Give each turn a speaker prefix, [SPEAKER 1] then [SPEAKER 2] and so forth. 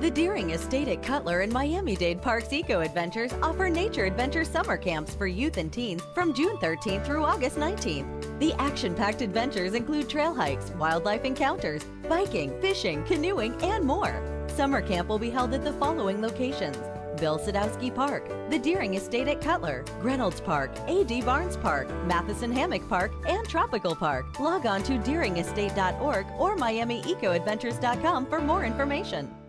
[SPEAKER 1] The Deering Estate at Cutler and Miami-Dade Parks Eco Adventures offer nature adventure summer camps for youth and teens from June 13th through August 19th. The action-packed adventures include trail hikes, wildlife encounters, biking, fishing, canoeing, and more. Summer camp will be held at the following locations: Bill Sadowski Park, the Deering Estate at Cutler, Reynolds Park, A.D. Barnes Park, Matheson Hammock Park, and Tropical Park. Log on to deeringestate.org or miamiecoadventures.com for more information.